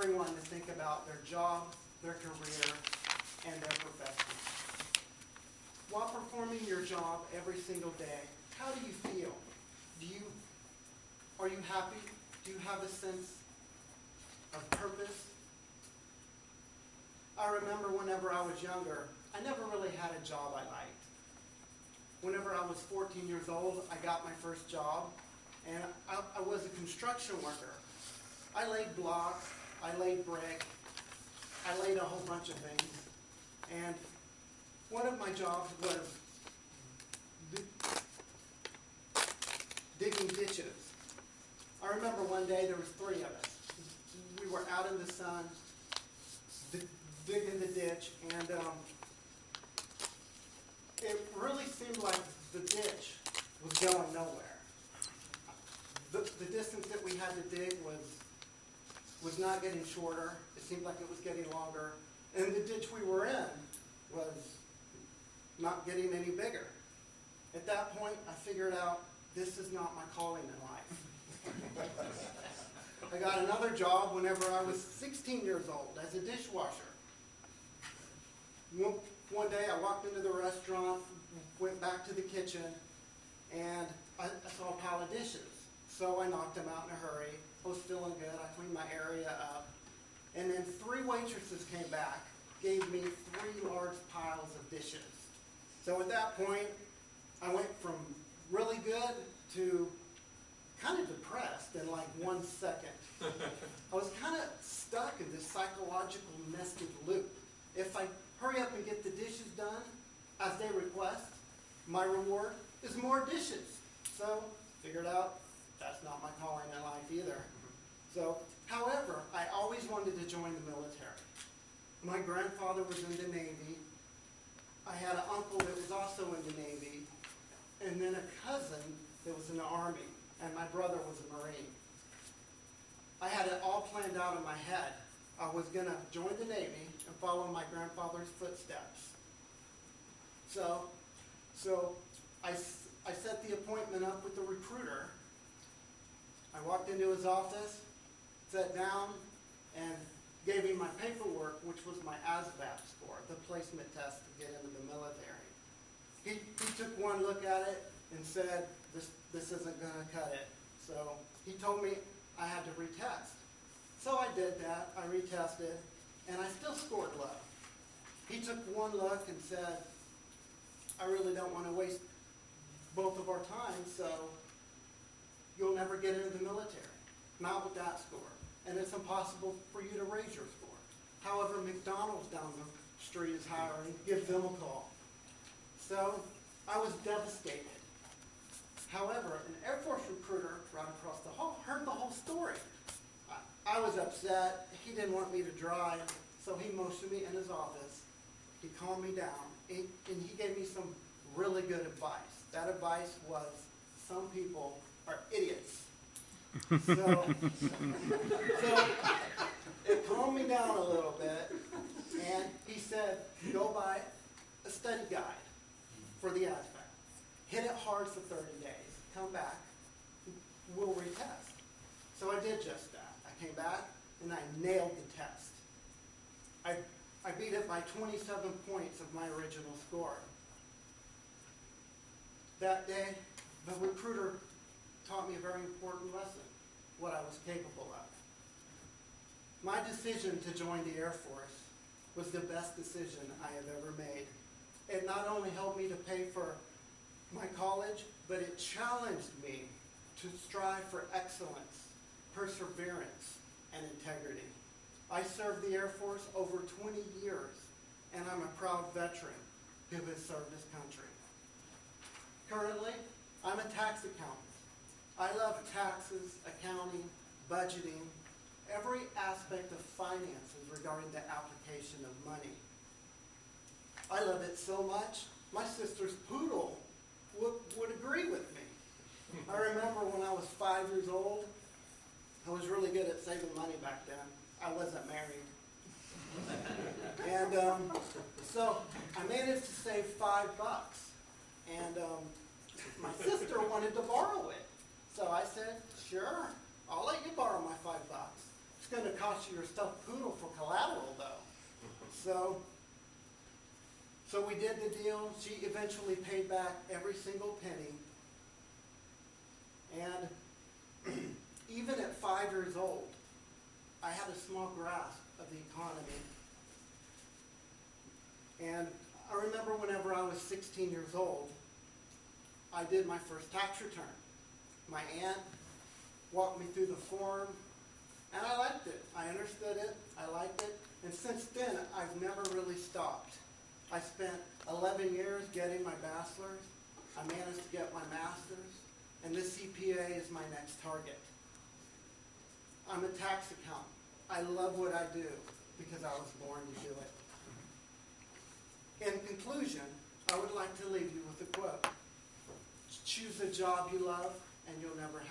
everyone to think about their job, their career, and their profession. While performing your job every single day, how do you feel? Are you happy? Do you have a sense of purpose? I remember whenever I was younger, I never really had a job I liked. Whenever I was 14 years old, I got my first job, and I was a construction worker. I laid blocks, I laid brick, I laid a whole bunch of things, and one of my jobs was digging ditches. I remember one day there was 3 of us. We were out in the sun, digging the ditch, and it really seemed like the ditch was going nowhere. The distance that we had to dig was not getting shorter. It seemed like it was getting longer. And the ditch we were in was not getting any bigger. At that point, I figured out this is not my calling in life. I got another job whenever I was 16 years old as a dishwasher. One day I walked into the restaurant, went back to the kitchen, and I saw a pile of dishes. So I knocked them out in a hurry. I was feeling good. I cleaned my area up. And then 3 waitresses came back, gave me 3 large piles of dishes. So at that point, I went from really good to kind of depressed in like 1 second. I was kind of stuck in this psychological nested loop. If I hurry up and get the dishes done as they request, my reward is more dishes. So figured out that's not my calling in life either. So, however, I always wanted to join the military. My grandfather was in the Navy. I had an uncle that was also in the Navy, and then a cousin that was in the Army, and my brother was a Marine. I had it all planned out in my head. I was going to join the Navy and follow my grandfather's footsteps. So I set the appointment up with the recruiter. I walked into his office, sat down, and gave him my paperwork, which was my ASVAB score, the placement test to get into the military. He took one look at it and said, this isn't going to cut it. So he told me I had to retest. So I did that. I retested, and I still scored low. He took one look and said, I really don't want to waste both of our time, so you'll never get into the military. Not with that score. And it's impossible for you to raise your score. However, McDonald's down the street is hiring. Give them a call. So I was devastated. However, an Air Force recruiter right across the hall heard the whole story. I was upset. He didn't want me to drive, so he motioned me in his office. He calmed me down, and he gave me some really good advice. That advice was, some people are idiots. So it calmed me down a little bit, and he said, go buy a study guide for the ASVAB. Hit it hard for 30 days. Come back. We'll retest. So I did just that. I came back, and I nailed the test. I beat it by 27 points of my original score. That day, the recruiter taught me a very important lesson, what I was capable of. My decision to join the Air Force was the best decision I have ever made. It not only helped me to pay for my college, but it challenged me to strive for excellence, perseverance, and integrity. I served the Air Force over 20 years, and I'm a proud veteran who has served this country. Currently, I'm a tax accountant. I love taxes, accounting, budgeting, every aspect of finances regarding the application of money. I love it so much, my sister's poodle would agree with me. I remember when I was 5 years old, I was really good at saving money back then. I wasn't married. And so I managed to save $5. And my sister wanted to borrow it. So I said, sure, I'll let you borrow my $5. It's going to cost you your stuffed poodle for collateral, though. So we did the deal. She eventually paid back every single penny. And even at 5 years old, I had a small grasp of the economy. And I remember whenever I was 16 years old, I did my first tax return. My aunt walked me through the form, and I liked it. I understood it. I liked it. And since then, I've never really stopped. I spent 11 years getting my bachelor's. I managed to get my master's. And this CPA is my next target. I'm a tax accountant. I love what I do because I was born to do it. In conclusion, I would like to leave you with a quote. Choose a job you love and you'll never